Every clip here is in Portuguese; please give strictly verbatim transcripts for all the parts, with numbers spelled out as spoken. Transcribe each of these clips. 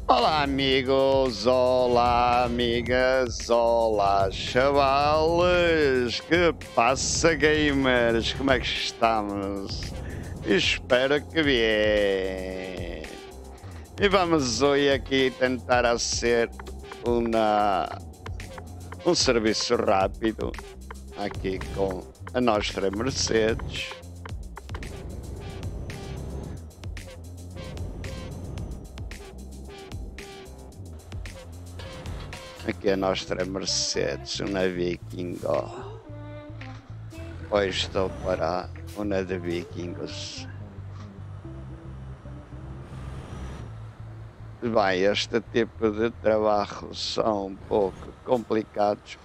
Olá amigos, olá amigas, olá chavales, que passa gamers, como é que estamos? Espero que bem. E vamos hoje aqui tentar fazer uma, um serviço rápido aqui com a nossa Mercedes. Aqui a nossa Mercedes, uma Vikingo. Hoje estou para uma de Vikingos. Bem, este tipo de trabalhos são um pouco complicados.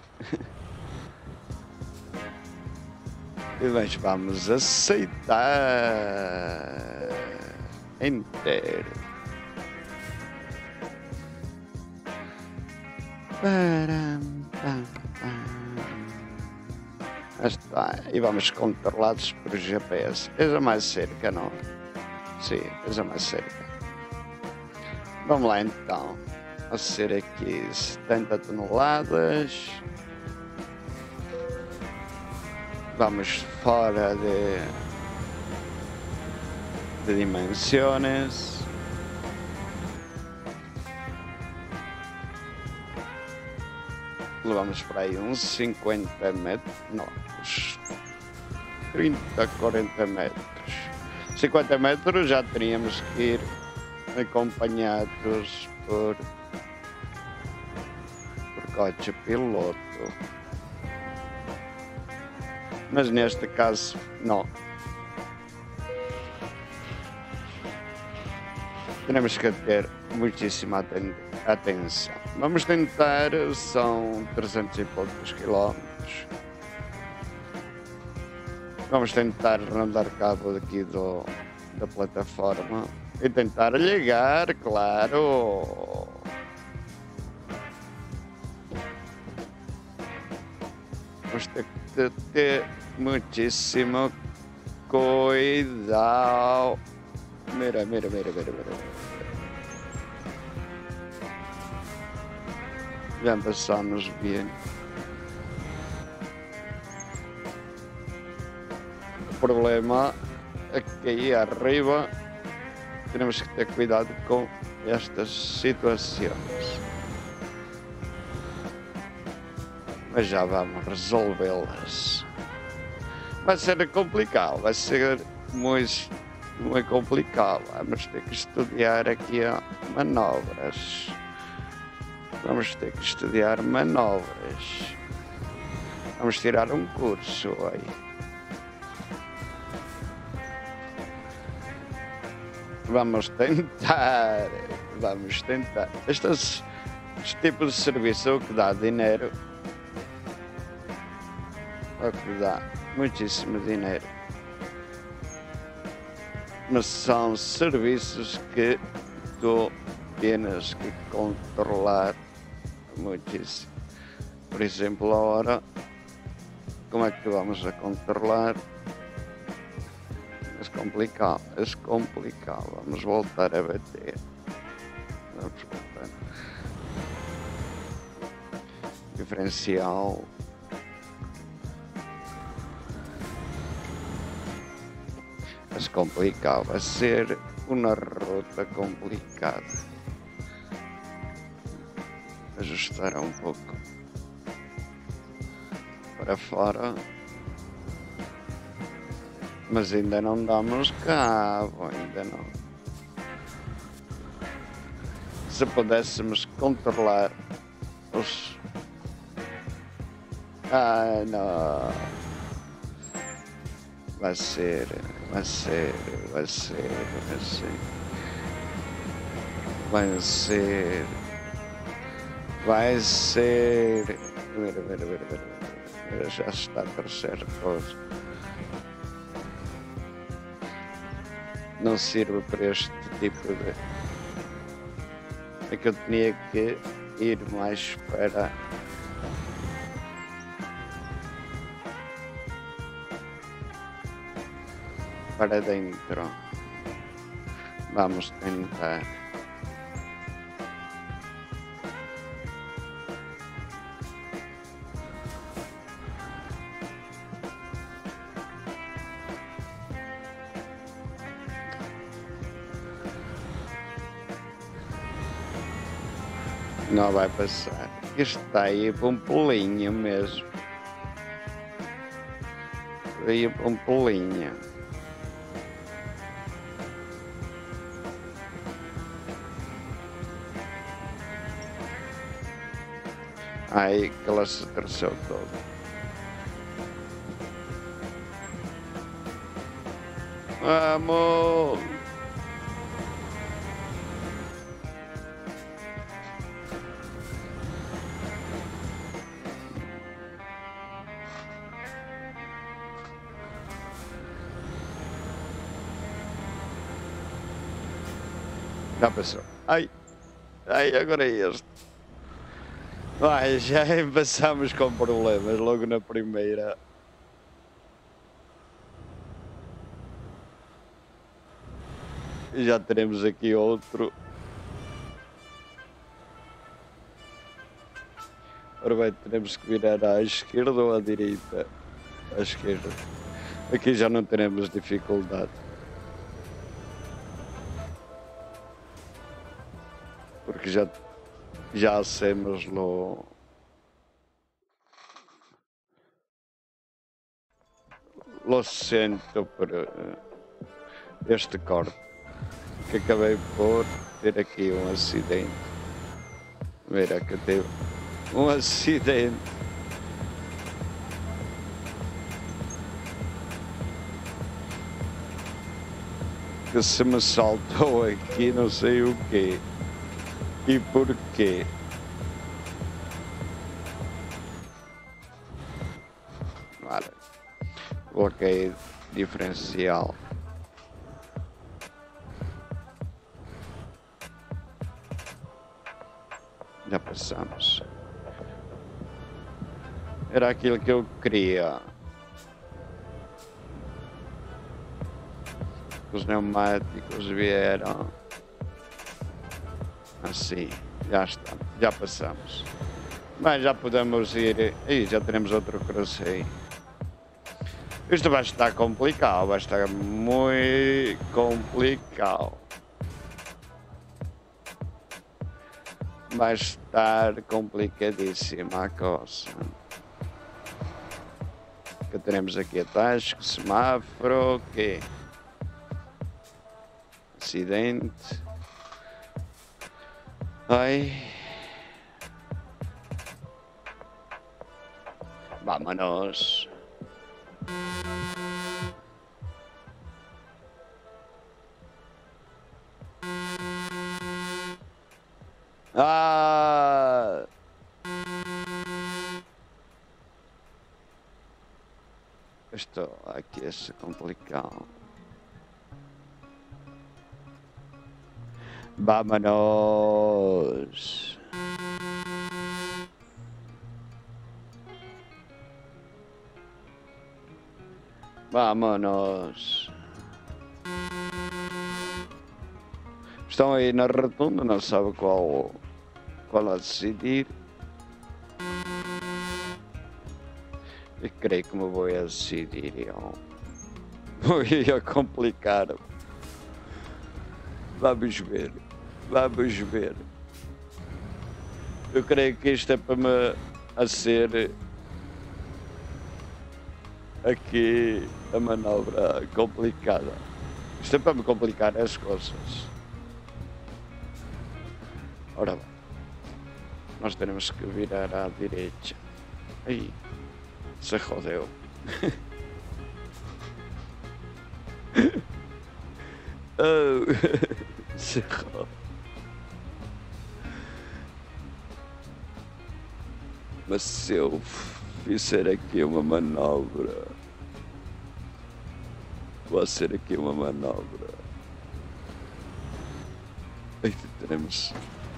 Mas vamos aceitar inteiro. Está. E vamos controlados por G P S. Veja mais cerca, não? Sim, veja mais cerca. Vamos lá então. A ser aqui setenta toneladas. Vamos fora de, de dimensões. Levamos para aí uns cinquenta metros, não, uns trinta, quarenta metros. cinquenta metros já teríamos que ir acompanhados por, por coche piloto. Mas neste caso, não. Temos que ter muitíssima atenção. Vamos tentar, são trezentos e poucos quilómetros. Vamos tentar não dar cabo aqui do, da plataforma e tentar ligar, claro. Vamos ter que ter muitíssimo cuidado. Mira, mira, mira, mira, mira. Já passamos bem. O problema é que aí arriba temos que ter cuidado com estas situações. Mas já vamos resolvê-las. Vai ser complicado, vai ser muito, muito complicado. Vamos ter que estudar aqui a manobras. Vamos ter que estudar manobras. Vamos tirar um curso aí. Vamos tentar. Vamos tentar. Estes, este tipo de serviço é o que dá dinheiro. É o que dá muitíssimo dinheiro. Mas são serviços que tu tens que controlar muitíssimo. Por exemplo, a hora, como é que vamos a controlar? É complicado, é complicado. Vamos voltar a bater. Vamos voltar. Diferencial. É complicado, vai ser uma rota complicada. Ajustar um pouco para fora, mas ainda não damos cabo, ainda não. Se pudéssemos controlar os... Ah, não. Vai ser, vai ser, vai ser, vai ser. Vai ser... Vai ser. Mira, mira, mira, mira, mira. Já está a terceira coisa. Não sirve para este tipo de. É que eu tinha que ir mais para. Para dentro. Vamos tentar. Não vai passar. Isto está aí para um pulinho mesmo. Aí para um pulinho. Aí que ela se torceu toda. Vamos! Já passou. Ai! Ai, agora é este. Ai, já passamos com problemas logo na primeira. E já teremos aqui outro. Ora bem, teremos que virar à esquerda ou à direita? À esquerda. Aqui já não teremos dificuldade. Porque já, já hacemos lo, lo centro para este corte. Que acabei por ter aqui um acidente. Mira que teve um acidente. Que se me saltou aqui não sei o quê. E porquê? Ora, bloqueio diferencial. Já passamos. Era aquilo que eu queria. Os pneumáticos vieram. Assim, já está, já passamos. Bem, já podemos ir. Aí já teremos outro crosseio. Isto vai estar complicado, vai estar muito complicado. Vai estar complicadíssima a coisa. Que teremos aqui atrás, semáforo, o quê? Acidente. Ai. Vámonos. Ah! Estou aqui a ser complicado. Vámonos. Vámonos. Estão aí na rotunda, não sabe qual, qual a decidir. E creio que me vou a decidir. Eu. Vou a complicar. Vamos ver. Vamos ver. Eu creio que isto é para me a ser aqui a manobra complicada. Isto é para me complicar as coisas. Ora bem, nós teremos que virar à direita. Aí, se rodeu. Oh, se rodeu. Mas se eu fizer aqui uma manobra, vou ser aqui uma manobra. Aí teremos.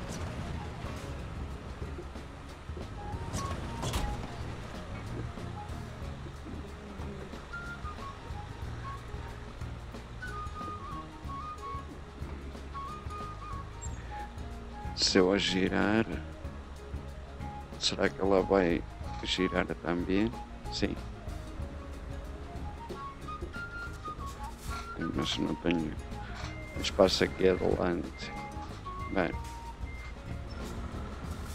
Se eu a girar, será que ela vai girar também? Sim. Mas não tenho espaço aqui adelante. Bem.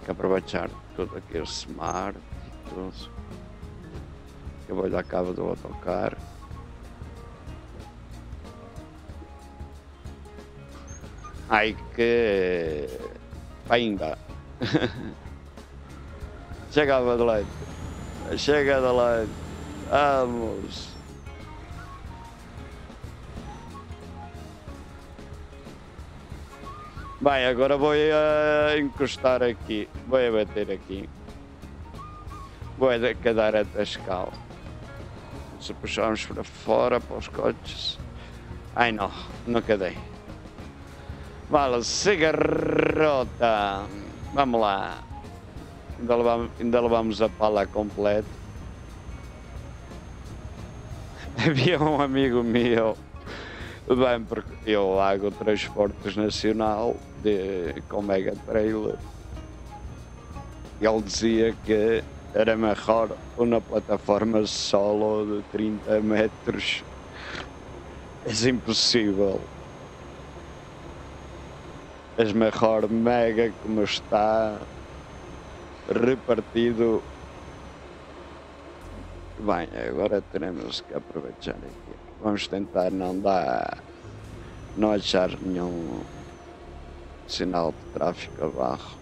que aproveitar tudo aqui o smart e tudo. Eu vou dar cabo do autocarro. Ai que ainda. Chega adelante. Chega adelante. Vamos. Bem, agora vou uh, encostar aqui. Vou bater aqui. Vou quedar a tascal. Se puxarmos para fora para os coches. Ai não, não cadei. Vale, cigarrota. Vamos lá. Ainda levamos, ainda levamos a pala completa. Havia um amigo meu, bem, porque eu hago transportes nacional de, com mega trailer. Ele dizia que era melhor uma plataforma solo de trinta metros. É impossível. É melhor mega como está repartido. Bem, agora teremos que aproveitar aqui. Vamos tentar não dar, não achar nenhum sinal de tráfego abaixo.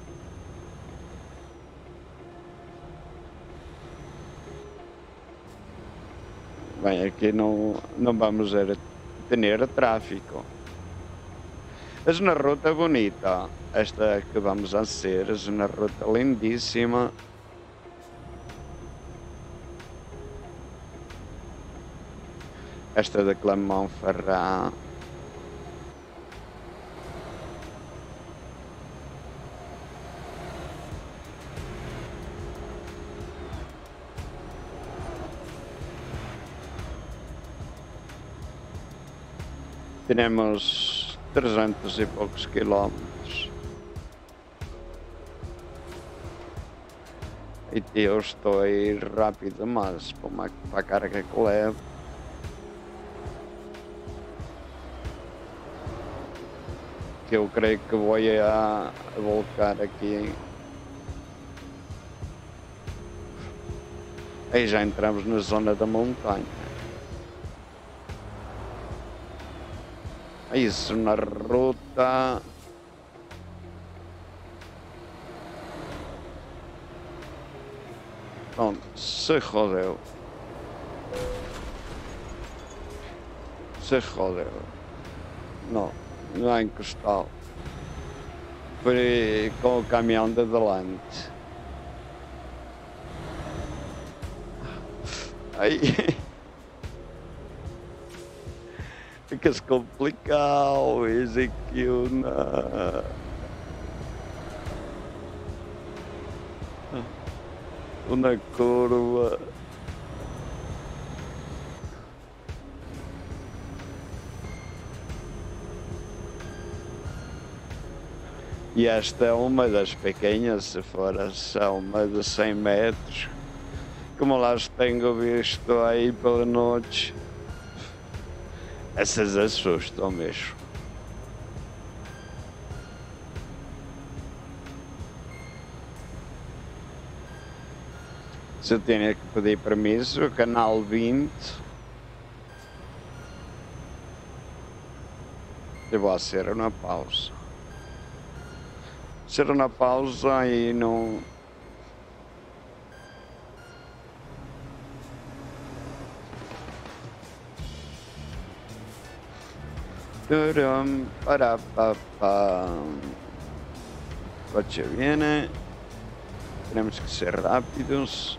Bem, aqui não, não vamos ter tráfego. És uma ruta bonita, esta que vamos a ser, és uma ruta lindíssima. Esta da Clermont-Ferrand. Temos trezentos e poucos quilómetros. E eu estou a ir rápido, mas para, uma, para a carga que levo. Que eu creio que vou a, a voltar aqui. Aí já entramos na zona da montanha. Isso na ruta. Pronto, se rodeu. Se rodeu. Não, não há encostado. Foi com o caminhão de adelante. Aí. Fica-se complicado, Ezequiel, na... na curva. E esta é uma das pequenas, se for essa uma de cem metros, como lá tenho visto aí pela noite. Essas assustam mesmo. Se eu tenho que pedir permisso, canal vinte. Eu vou ser uma pausa. Ser uma pausa e não... Turum, para, pa, pa. Coche viene. Tenemos que ser rápidos.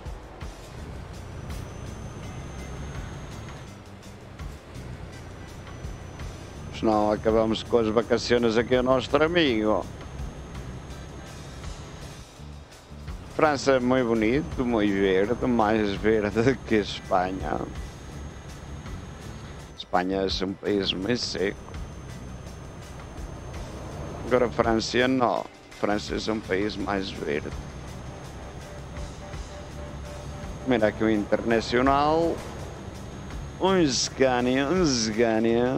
Senão acabamos com as vacaciones aqui ao nosso amigo. França é muito bonito, muito verde, mais verde que Espanha. Espanha é um país muito seco. Agora França não. França é um país mais verde. Mira aqui o Internacional. Um Scania, um Scania.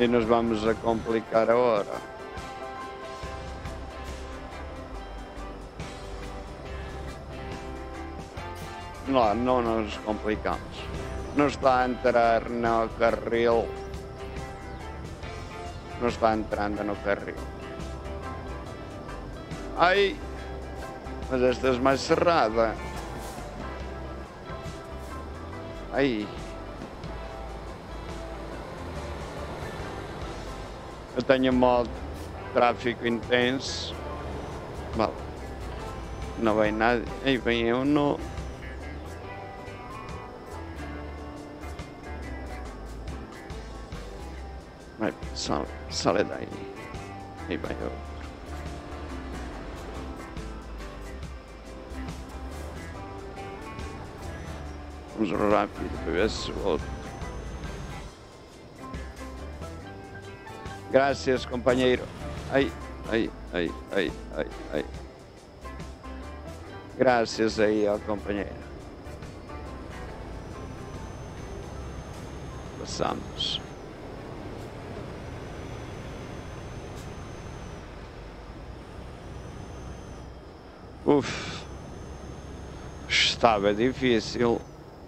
E nos vamos a complicar a hora. Não, não nos complicamos. Não está a entrar no carril. Não está entrando no carril. Ai! Mas esta é mais cerrada. Ai! Eu tenho modo tráfego intenso. Bom, não vem nada. Aí vem eu no. Vai, sale, sale daí. Aí vai eu. Vamos rápido para ver se volto. Graças, companheiro. Ai, ai, ai, ai, ai, ai. Graças aí ao companheiro. Passamos. Uf, estava difícil.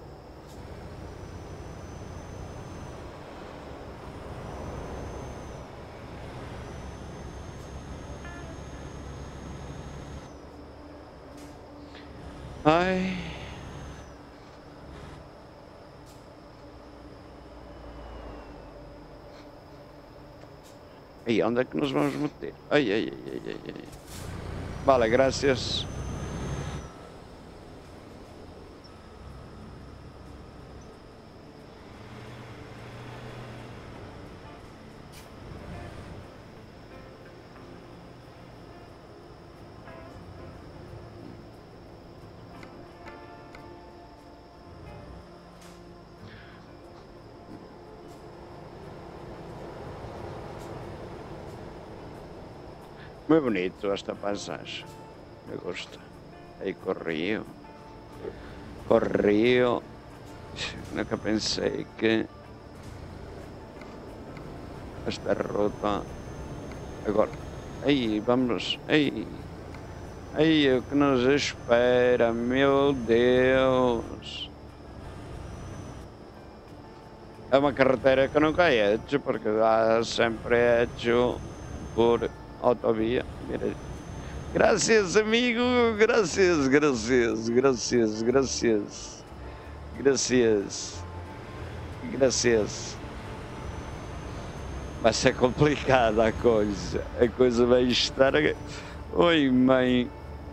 Ai. Aí, onde é que nos vamos meter? Ai, ai, ai, ai, ai. Vale, graças. Muito bonito esta paisagem. Me gusta. Aí corrio. Corrio. Nunca pensei que esta ruta. Agora. Aí, vamos. Aí. Aí, o que nos espera? Meu Deus. É uma carretera que nunca é hecho, porque dá sempre hecho por autovia. Graças, amigo. Graças, graças, graças, graças. Graças. Graças. Vai ser complicada a coisa. A coisa vai estar. Oi, mãe.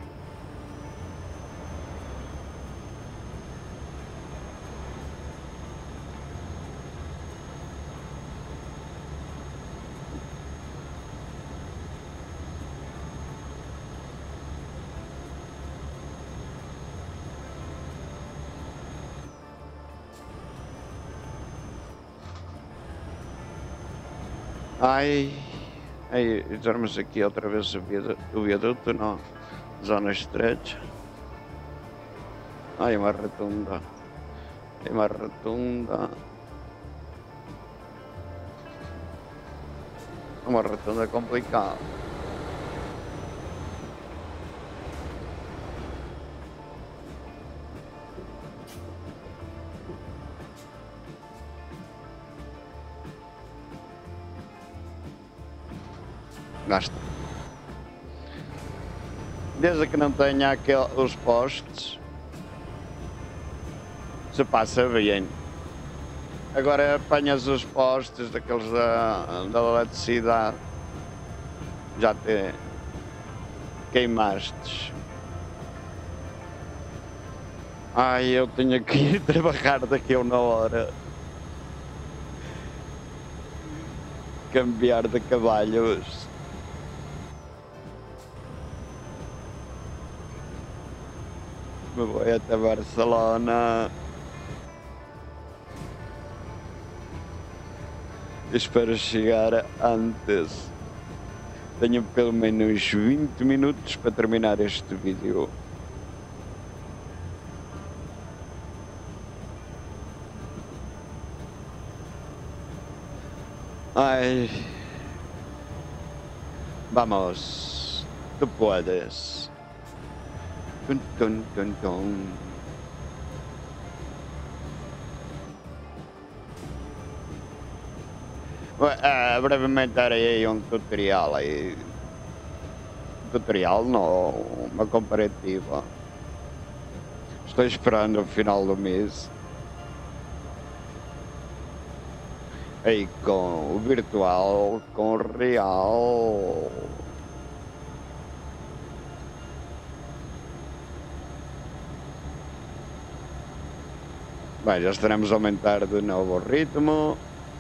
Ai, ai, estamos aqui outra vez o viaduto, não, zona estreita. Ai, uma rotunda, é uma rotunda, uma rotunda complicada. Gasta. Desde que não tenha aquel, os postes, se passa bem. Agora apanhas os postes daqueles da, da eletricidade, já te queimaste. Ai, eu tenho que ir trabalhar daqui a uma hora. Cambiar de cabalhos. Me vou até Barcelona. Espero chegar antes. Tenho pelo menos vinte minutos para terminar este vídeo. Ay. Vamos. Tú puedes. Tun, tun, tun, tun. Uh, brevemente harei aí um tutorial aí. Tutorial não, uma comparativa. Estou esperando o final do mês. Aí com o virtual, com o real. Bem, já estaremos a aumentar de novo o ritmo.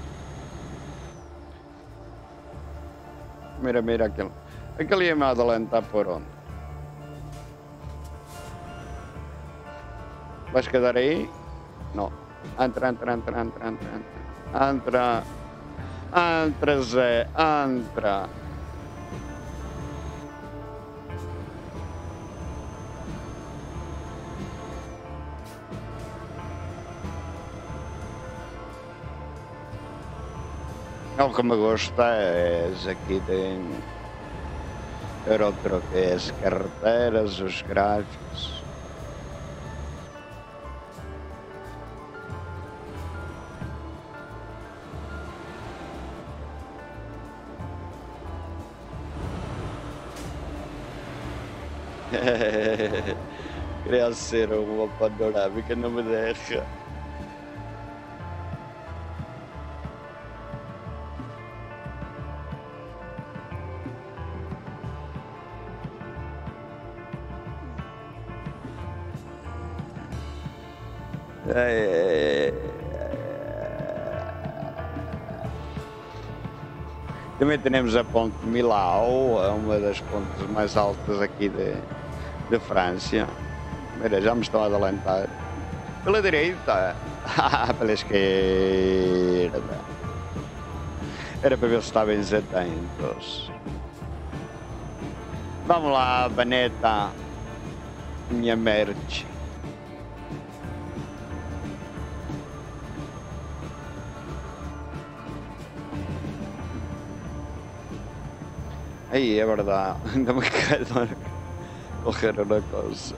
Mira, mira aquele. Aquele ia-me adelantar por onde? Vais quedar aí? Não. Entra, entra, entra, entra, entra, entra. Entra. Entra, Zé. Entra. O que me gosta é aqui tem Euro Truck, as carreteras, os gráficos. Queria ser uma panorâmica, não me deixa. É... Também temos a Ponte Milão, uma das pontes mais altas aqui de, de França. Mira, já me estão a adelantar. Pela direita, pela esquerda. Era para ver se estavam atentos. Vamos lá, Vaneta, minha merch. Aí, é verdade, ainda me quero correr uma coisa.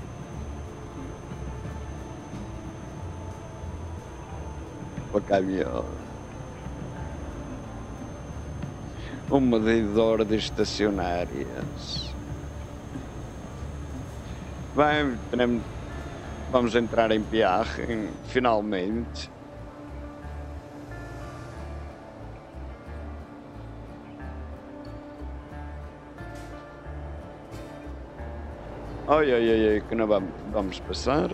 O caminhão. Um medidor de estacionárias. Bem, teremos, vamos entrar em Piarre, finalmente. Ai, ai, ai, ai, que não vamos, vamos passar.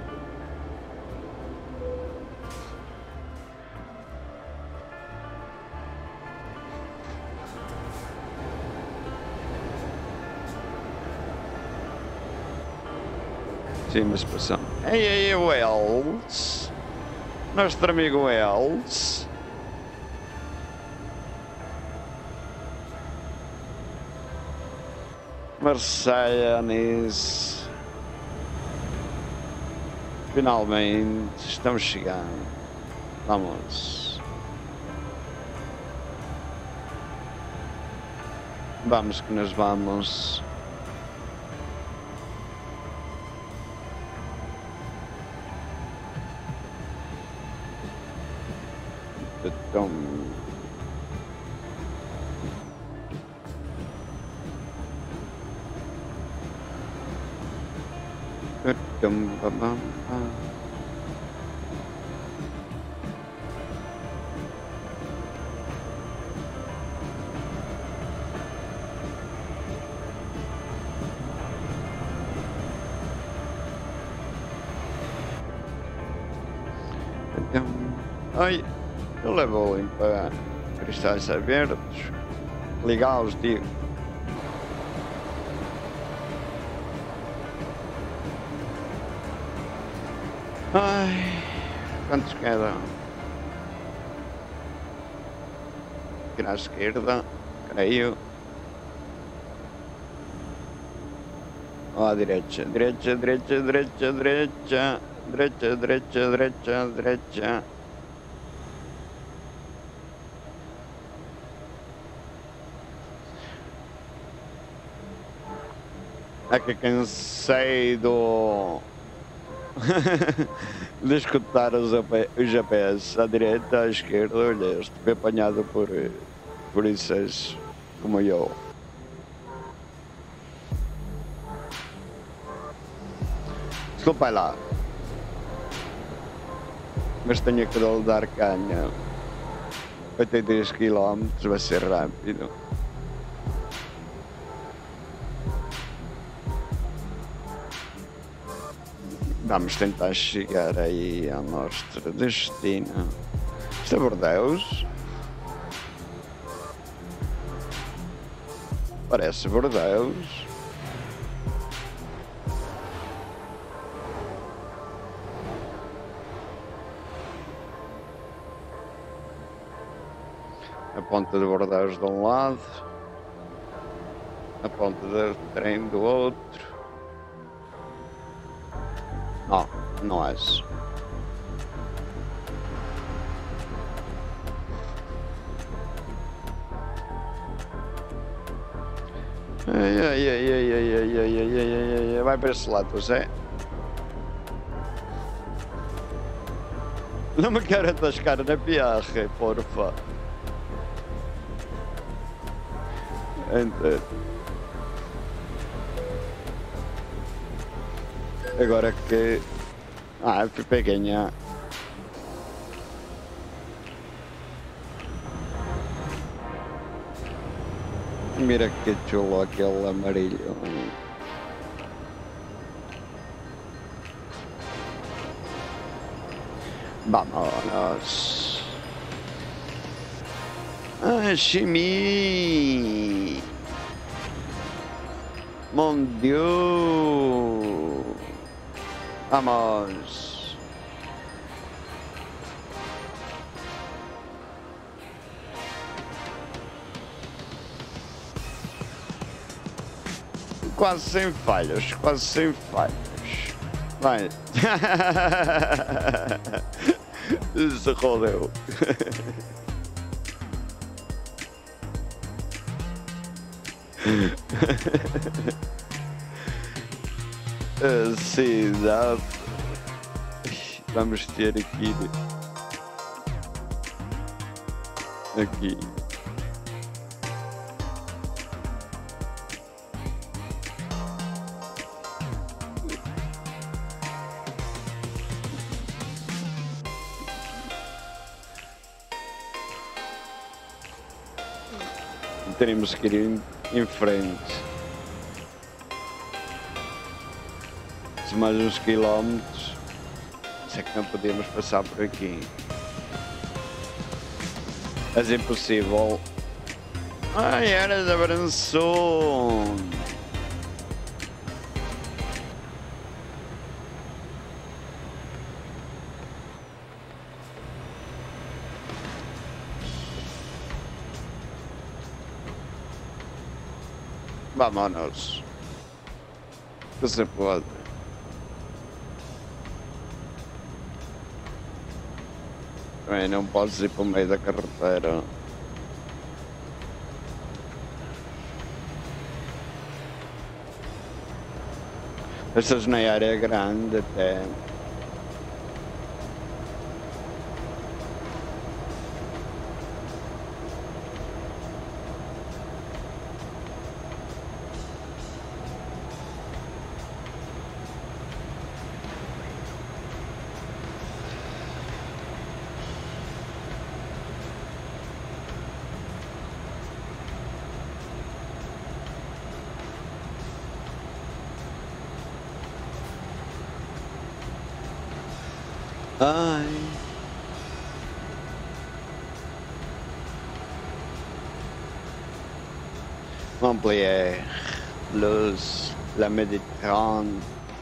Sim, mas passamos. Ei, ei, o Els. Nosso amigo Els. Marseille, Nice. Finalmente estamos chegando. Vamos. Vamos que nós vamos. Então. Dum, bum, bum, bum. Então, ai, eu levo limpa cristais abertos, ligá-los, digo. Ai, quantos quedam? Aqui na esquerda, creio. Ou à direita, direita, direita, direita, direita, direita, direita, direita, direita. É que cansei do... de escutar os G P S à direita, à esquerda, olha, estive apanhado por, por isso como eu. Desculpa lá, mas tenho que dar canha. oitenta e três quilómetros vai ser rápido. Vamos tentar chegar aí ao nosso destino. Isto é Bordeus? Parece Bordeus. A ponta de Bordeus de um lado, a ponta do trem do outro. Não, não é isso. Ai, ai, ai, ai, ai, ai, ai, ai, ai, ai, vai para esse lado, Zé. Não me quero atascar na piarra, porfa. Enter. Agora que... Ah, fui para ganhar. Mira que chulo aquele amarillo. Vámonos. Ah, chimie. Mon Dieu. Vamos. Quase sem falhas, quase sem falhas. Vai. Se rodeu. A cidade. Vamos ter aqui. Aqui. Teremos que ir em, em frente. Mais uns quilómetros. Isso é que não podemos passar por aqui. Mas é impossível. Ai, era da Branson. Vámonos. Que se pode. Bem, não podes ir para o meio da carretera. Estas na área é grande até. Ai. Montpellier, Luz, la Méditerranée.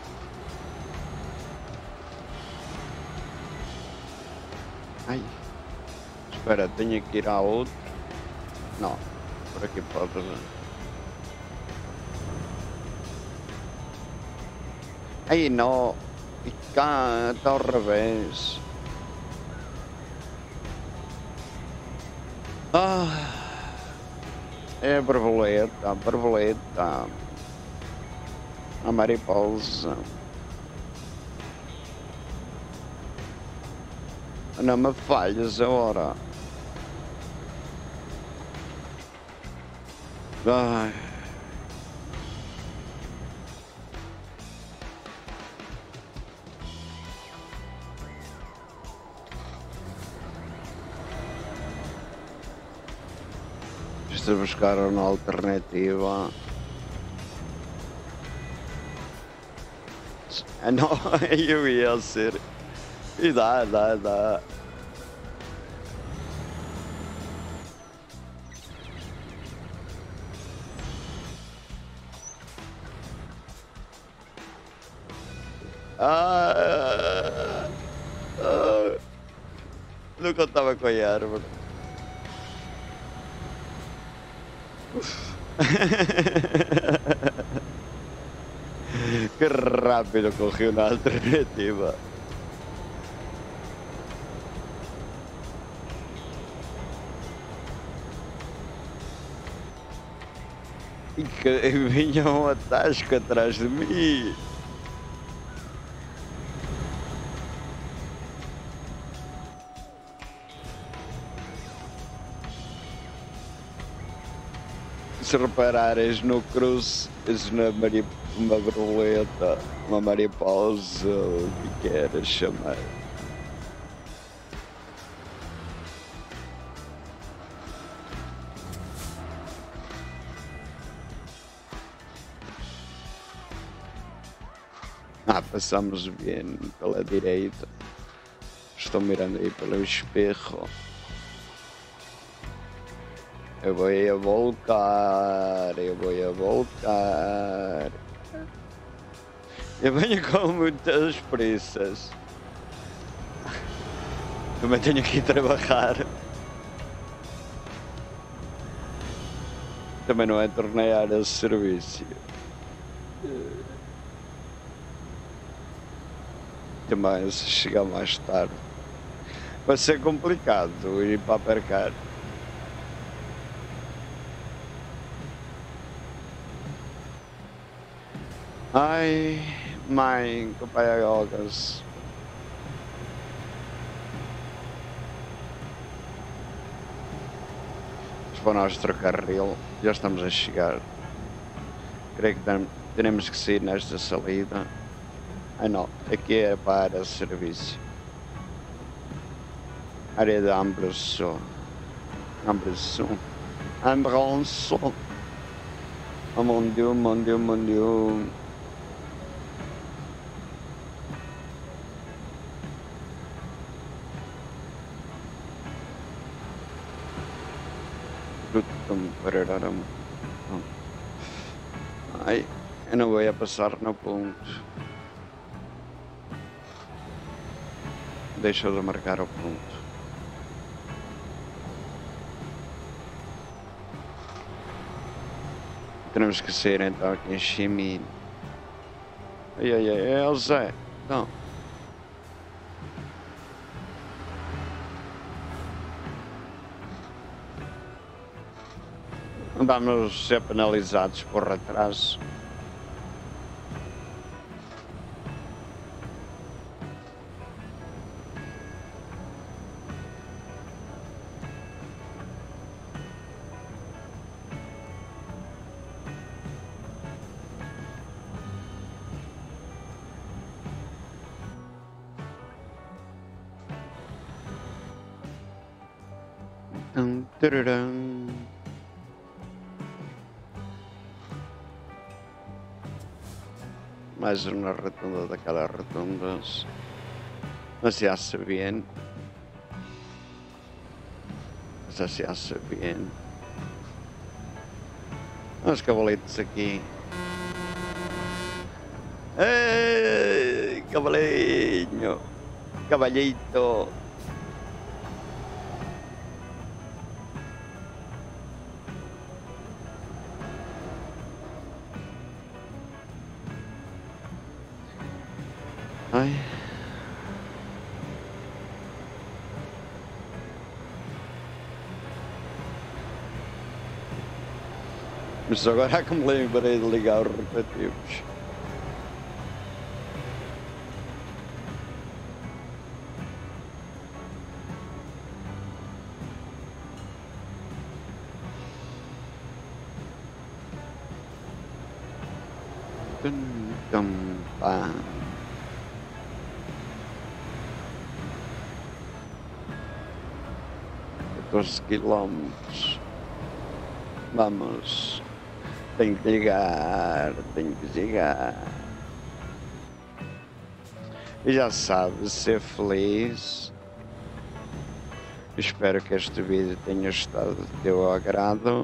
Ai. Espera, tenho que ir a outro. Não, por aqui pode. Ai, não. E cá está ao revés. Ah, é a borboleta, a borboleta. A mariposa. Não me falhas agora. Ai. Estou a buscar uma alternativa. Ah, não, eu ia ser. E dá, dá, dá. Ah, ah, não contava com a árvore. Que rápido correu na alternativa. E que vinha um atasco atrás de mim. Se reparares no cruz, na mari, uma borboleta, uma mariposa, o que queres chamar. Ah, passamos bem pela direita. Estou mirando aí pelo espejo. Eu vou a voltar, eu vou a voltar. Eu venho com muitas pressas. Também tenho que ir trabalhar. Também não é tornear esse serviço. Também se chegar mais tarde vai ser complicado ir para percar. Ai, mãe, copaiagogas. Para nós trocar carril, já estamos a chegar. Creio que teremos que sair nesta salida. Ah não, aqui é para serviço. Área de Ambrosso. Ambrosso. Ambrosso. Oh mon Dieu, mon Dieu, mon Dieu. Ai, eu não vou passar no ponto. Deixa eu marcar o ponto. Temos que sair então aqui em Chimino. Ai, ai, ai, é o Zé. Não. Vamos ser penalizados por atraso. Tum, tararam. Mais uma rotunda daquelas rotundas. Mas já se vê. Mas já se vê. Os cavalitos aqui. Ei, cavalinho. Cavalito. Ai. Mas agora é que me lembrei de ligar os rotativos. tum, tum, pá. catorze quilómetros. Vamos. Tenho que ligar, tenho que ligar. E já sabes, ser feliz. Espero que este vídeo tenha estado de teu agrado.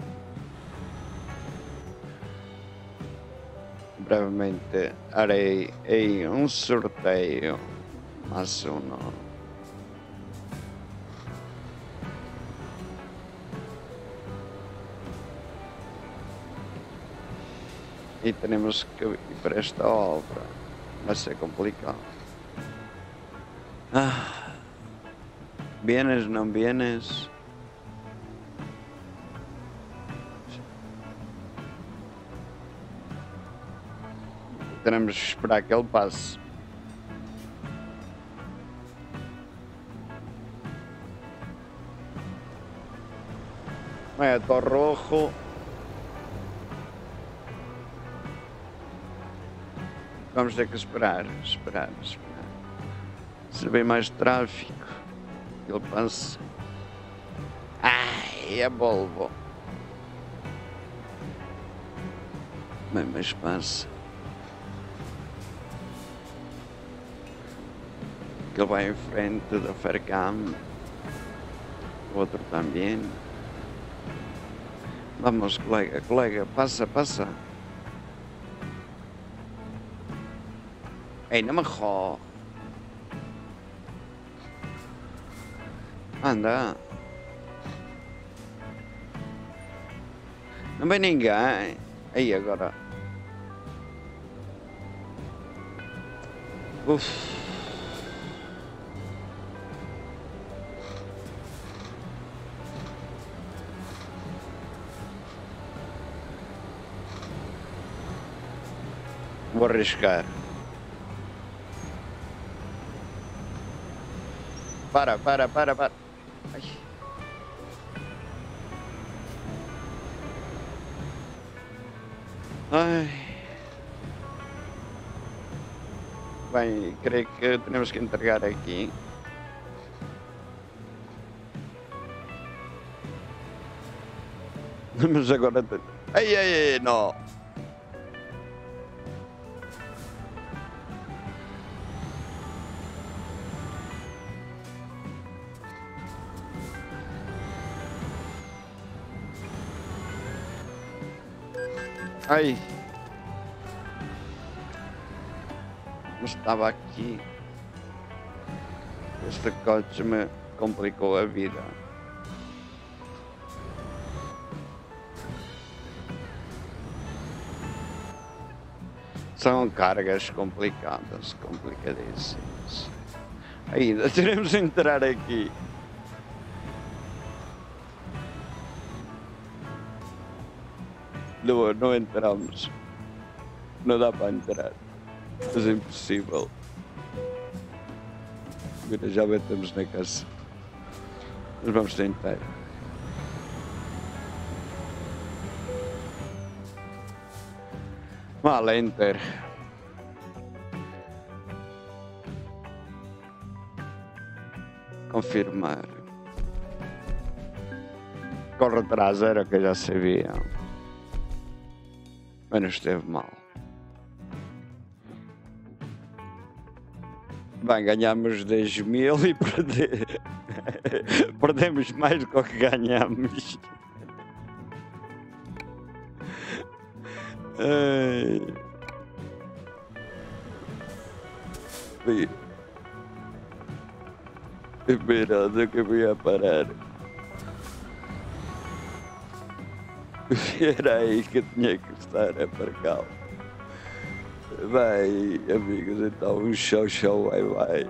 Brevemente harei aí um sorteio, mais um. E teremos que ir para esta obra. Vai ser complicado. Ah, vienes, não vienes? Teremos que esperar que ele passe. Meto rojo. Vamos ter que esperar, esperar, esperar. Se vem mais tráfico, ele passa. Ai, é Volvo. Bem, mas passa. Ele vai em frente da Faircam. O outro também. Vamos, colega, colega, passa, passa. Ei, não me ró. Anda. Não vem ninguém. Aí agora. Uf. Vou arriscar. Para, para, para, para. Ai. Ai. Bem, creio que temos que entregar aqui. Mas agora... Ai, ai, ai, não. Ai, mas estava aqui. Este coche me complicou a vida. São cargas complicadas, complicadíssimas. Ainda teremos de entrar aqui. Não, não entramos. Não dá para entrar. É impossível. Mira, já batemos na casa. Mas vamos tentar. Vale, enter. Confirmar. Corre atrás, era o que eu já sabia. Mas não esteve mal. Bem, ganhamos dez mil e perde... perdemos mais do que ganhamos. Ai. Espera, onde é que eu ia parar? Era aí que eu tinha que estar a aparcar. Vai, amigos, então um show, show, vai, vai.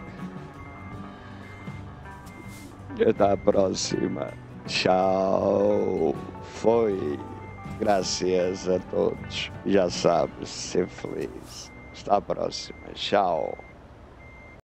Até a próxima. Tchau. Foi. Graças a todos. Já sabes, ser feliz. Até a próxima. Tchau.